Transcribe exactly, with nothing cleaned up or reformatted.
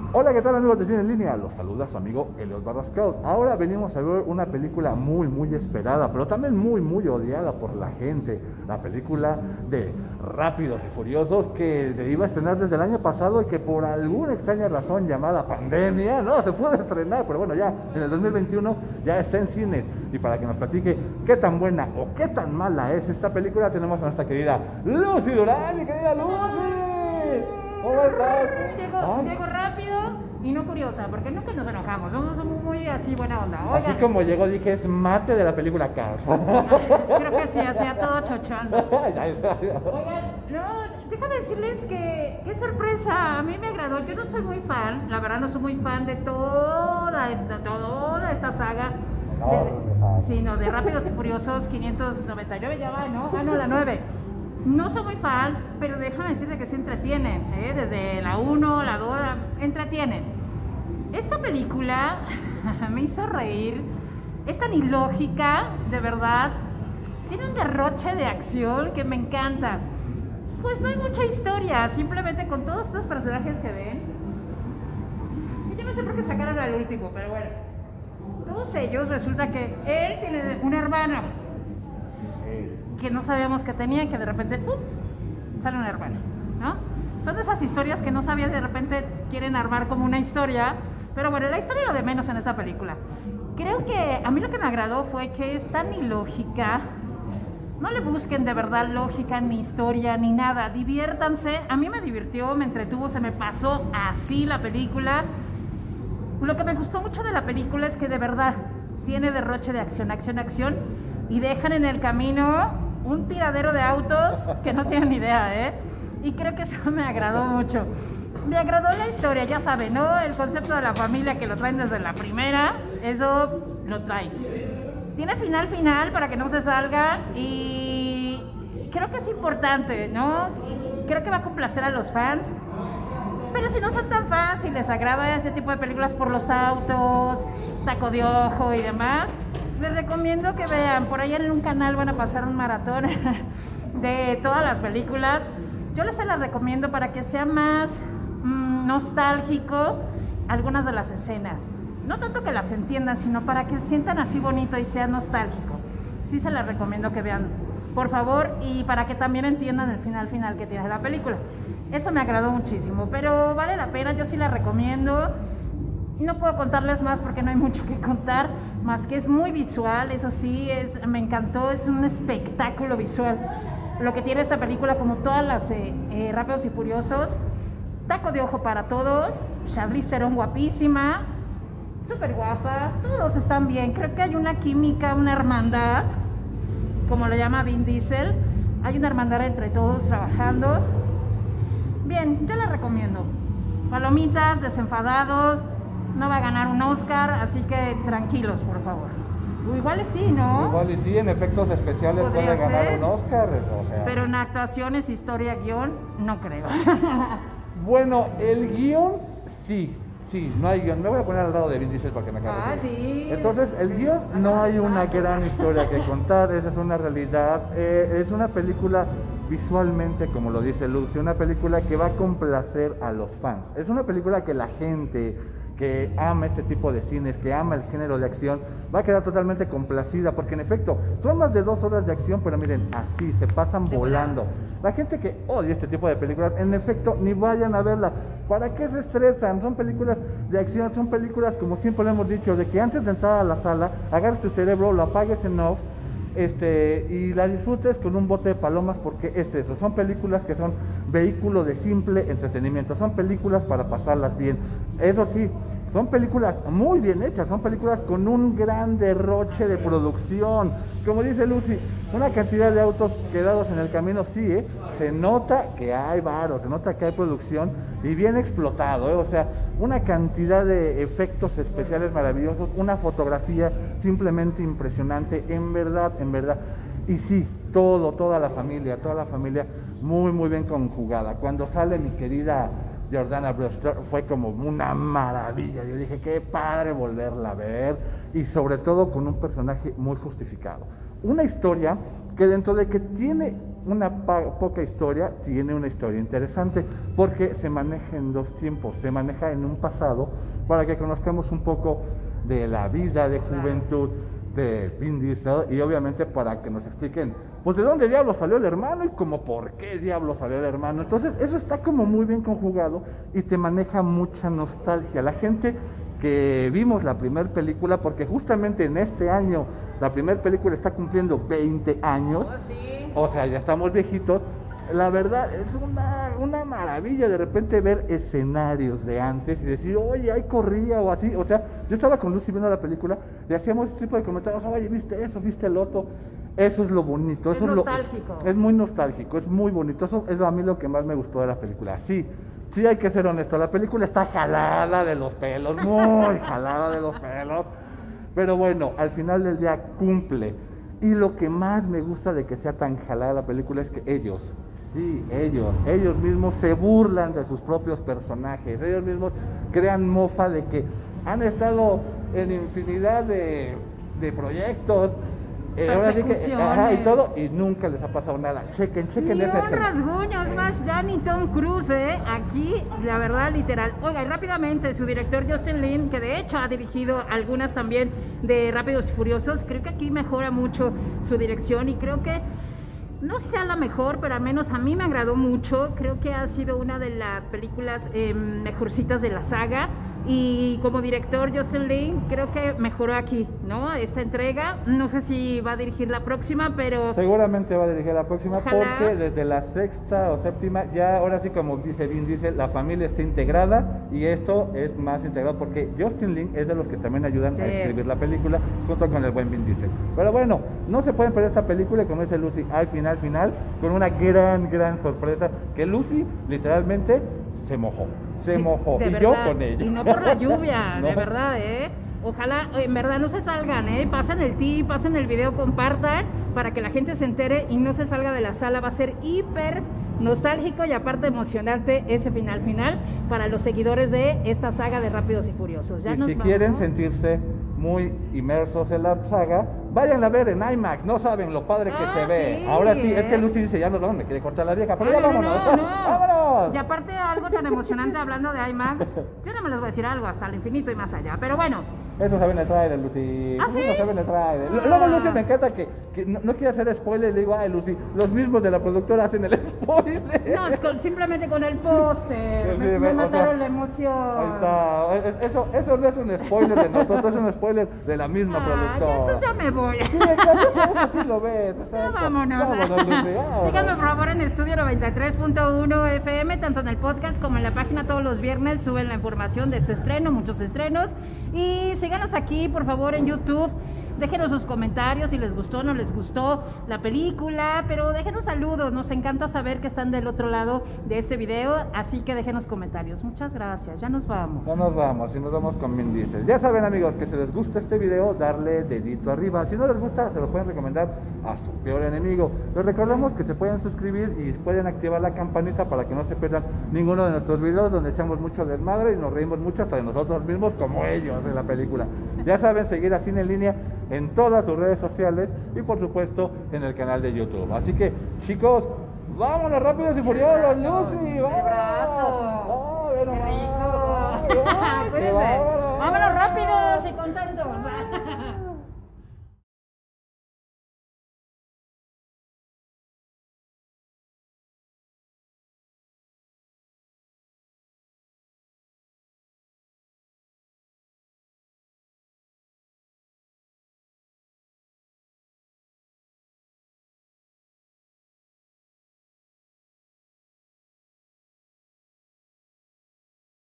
Hola, ¿qué tal amigos de Cine en Línea? Los saluda su amigo Eliot Barrascal. Ahora venimos a ver una película muy, muy esperada, pero también muy, muy odiada por la gente. La película de Rápidos y Furiosos, que se iba a estrenar desde el año pasado y que por alguna extraña razón llamada pandemia, no se pudo estrenar, pero bueno, ya en el dos mil veintiuno ya está en cines. Y para que nos platique qué tan buena o qué tan mala es esta película, tenemos a nuestra querida Lucy Durán. Mi querida Lucy, ¿cómo estás? Llego, llego rápido y no curiosa, porque nunca nos enojamos, somos, somos muy así buena onda. Oigan, así como llegó, dije, es mate de la película Cars. creo que sí, hacía todo chochón. Oigan, no, déjame decirles que, qué sorpresa, a mí me agradó. Yo no soy muy fan, la verdad no soy muy fan de toda esta, toda esta saga. No, de, sino de Rápidos y Furiosos quinientos noventa y nueve, ya va, ¿no? Ah, no, la nueve. No soy muy fan, pero déjame decirte que se entretienen, ¿eh? Desde la uno, la dos, entretienen. Esta película me hizo reír, es tan ilógica, de verdad. Tiene un derroche de acción que me encanta. Pues no hay mucha historia, simplemente con todos estos personajes que ven. Y yo no sé por qué sacaron al último, pero bueno. Todos ellos resulta que él tiene un hermano que no sabíamos que tenía, que de repente ¡pum!, sale un hermano, ¿no? Son de esas historias que no sabías, de repente quieren armar como una historia, pero bueno, la historia es lo de menos en esta película. Creo que a mí lo que me agradó fue que es tan ilógica. No le busquen de verdad lógica, ni historia, ni nada, diviértanse. A mí me divirtió, me entretuvo, se me pasó así la película. Lo que me gustó mucho de la película es que de verdad tiene derroche de acción, acción, acción, y dejan en el camino un tiradero de autos que no tienen idea, ¿eh? Y creo que eso me agradó mucho. Me agradó la historia, ya saben, ¿no? El concepto de la familia que lo traen desde la primera, eso lo traen. Tiene final final para que no se salgan y creo que es importante, ¿no? Creo que va a complacer a los fans. Pero si no son tan fans y les agrada ese tipo de películas por los autos, taco de ojo y demás, les recomiendo que vean. Por ahí en un canal van a pasar un maratón de todas las películas. Yo les las recomiendo para que sea más mmm, nostálgico algunas de las escenas. No tanto que las entiendan, sino para que sientan así bonito y sea nostálgico. Sí se las recomiendo que vean, por favor, y para que también entiendan el final final que tiene la película. Eso me agradó muchísimo, pero vale la pena, yo sí la recomiendo. No puedo contarles más porque no hay mucho que contar, más que es muy visual, eso sí, es, me encantó, es un espectáculo visual. Lo que tiene esta película, como todas las de eh, Rápidos y Furiosos, taco de ojo para todos, Charlize Theron guapísima, súper guapa, todos están bien, creo que hay una química, una hermandad, como lo llama Vin Diesel, hay una hermandad entre todos trabajando. Bien, yo la recomiendo. Palomitas, desenfadados, no va a ganar un Oscar, así que tranquilos, por favor. O igual y sí, ¿no? Igual y sí, en efectos especiales puede ganar un Oscar. O sea. Pero en actuaciones, historia, guión, no creo. Bueno, el guión, sí, sí, no hay guión. Me voy a poner al lado de Vin Diesel para que me acabe. Ah, sí. Entonces, el guión, no hay una gran historia que contar, esa es una realidad. Eh, es una película visualmente, como lo dice Lucy, una película que va a complacer a los fans. Es una película que la gente que ama este tipo de cines, que ama el género de acción, va a quedar totalmente complacida, porque en efecto, son más de dos horas de acción, pero miren, así, se pasan volando. La gente que odia este tipo de películas, en efecto, ni vayan a verla. ¿Para qué se estresan? Son películas de acción, son películas, como siempre lo hemos dicho, de que antes de entrar a la sala, agarres tu cerebro, lo apagues en off, Este, y la disfrutes con un bote de palomas, porque es eso, son películas que son vehículo de simple entretenimiento, son películas para pasarlas bien. Eso sí, son películas muy bien hechas, son películas con un gran derroche de producción. Como dice Lucy, una cantidad de autos quedados en el camino, sí, ¿eh? Se nota que hay varo, se nota que hay producción y bien explotado, ¿eh? O sea, una cantidad de efectos especiales maravillosos, una fotografía simplemente impresionante, en verdad, en verdad. Y sí, todo, toda la familia, toda la familia muy, muy bien conjugada. Cuando sale mi querida Jordana Brewster fue como una maravilla. Yo dije, qué padre volverla a ver, y sobre todo con un personaje muy justificado. Una historia que dentro de que tiene una pa- poca historia, tiene una historia interesante, porque se maneja en dos tiempos, se maneja en un pasado, para que conozcamos un poco de la vida de juventud de Vin Diesel, y obviamente para que nos expliquen, pues de dónde diablos salió el hermano y como por qué diablos salió el hermano. Entonces eso está como muy bien conjugado y te maneja mucha nostalgia. La gente que vimos la primera película, porque justamente en este año la primera película está cumpliendo veinte años, Oh, sí. o sea, ya estamos viejitos. La verdad es una, una maravilla de repente ver escenarios de antes y decir, oye, ahí corría o así. O sea, yo estaba con Lucy viendo la película y hacíamos este tipo de comentarios, oye, ¿viste eso? ¿Viste el otro? Eso es lo bonito. Es eso nostálgico. Es, lo, es muy nostálgico, es muy bonito. Eso es a mí lo que más me gustó de la película. Sí, sí hay que ser honesto, la película está jalada de los pelos, muy jalada de los pelos. Pero bueno, al final del día cumple. Y lo que más me gusta de que sea tan jalada la película es que ellos... Sí, ellos, ellos mismos se burlan de sus propios personajes, ellos mismos crean mofa de que han estado en infinidad de, de proyectos, eh, ahora sí que, ajá, y todo, y nunca les ha pasado nada. Chequen, chequen Ni esa un escena. rasguño, es más, ya ni Tom Cruise, ¿eh? Aquí, la verdad, literal. Oiga, y rápidamente, su director Justin Lin, que de hecho ha dirigido algunas también de Rápidos y Furiosos, creo que aquí mejora mucho su dirección y creo que no sea la mejor, pero al menos a mí me agradó mucho. Creo que ha sido una de las películas eh, mejorcitas de la saga. Y como director Justin Lin, creo que mejoró aquí, ¿no? Esta entrega. No sé si va a dirigir la próxima, pero... Seguramente va a dirigir la próxima. Ojalá. Porque desde la sexta o séptima, ya ahora sí, como dice Vin dice, la familia está integrada y esto es más integrado porque Justin Lin es de los que también ayudan Sí. a escribir la película junto con el buen Vin Diesel. Pero bueno, no se pueden perder esta película y como dice Lucy, al final, final, con una gran, gran sorpresa que Lucy literalmente se mojó, se Sí, mojó de y verdad, yo con ella. Y no por la lluvia, de No. verdad, ¿eh? Ojalá, en verdad, no se salgan, ¿eh? Pasen el tip, pasen el video, compartan para que la gente se entere y no se salga de la sala. Va a ser hiper nostálgico y aparte emocionante ese final final para los seguidores de esta saga de Rápidos y Furiosos. Ya Y nos si vamos. quieren sentirse muy inmersos en la saga, vayan a ver en IMAX, no saben lo padre que Ah, se ve. sí, Ahora sí, ¿eh? es que Lucy dice, ya nos vamos, me quiere cortar la vieja, pero Ah, ya no, vámonos, no, no. vámonos. Y aparte algo tan emocionante hablando de IMAX, yo no me les voy a decir algo hasta el infinito y más allá, pero bueno. Eso sabe en el trailer, Lucy. ¿Ah, sí? Eso sabe en el trailer. Ah. Luego Lucy me encanta que, que no, no quiere hacer spoiler, le digo, ay Lucy, los mismos de la productora hacen el spoiler. No, es con- simplemente con el póster. Sí, me, sí, me o mataron sea, la emoción. Ahí está. Eso, eso no es un spoiler de nosotros, es un spoiler de la misma Ah, ya, productora. entonces ya me voy. Sí, exacto, eso, eso sí lo ves. Ya exacto. vámonos. Vámonos, Lucy, vámonos. Síganme por favor en Estudio noventa y tres punto uno F M, tanto en el podcast como en la página. Todos los viernes suben la información de este estreno, muchos estrenos. Y síganos aquí por favor en YouTube. Déjenos sus comentarios si les gustó o no les gustó la película, pero déjenos saludos, nos encanta saber que están del otro lado de este video, así que déjenos comentarios. Muchas gracias, ya nos vamos. Ya nos vamos y nos vamos con Vin Diesel. Ya saben amigos que si les gusta este video, darle dedito arriba. Si no les gusta, se lo pueden recomendar a su peor enemigo. Les recordamos que se pueden suscribir y pueden activar la campanita para que no se pierdan ninguno de nuestros videos donde echamos mucho desmadre y nos reímos mucho hasta de nosotros mismos como ellos de la película. Ya saben seguir a Cine en Línea en todas sus redes sociales y por supuesto en el canal de YouTube. Así que chicos, vámonos rápidos y furiosos, Lucy, vámonos. abrazo. Oh, ve ¡Qué nomás. rico! Ay, ay, Cuídense. vámonos. Vámonos rápidos y contentos.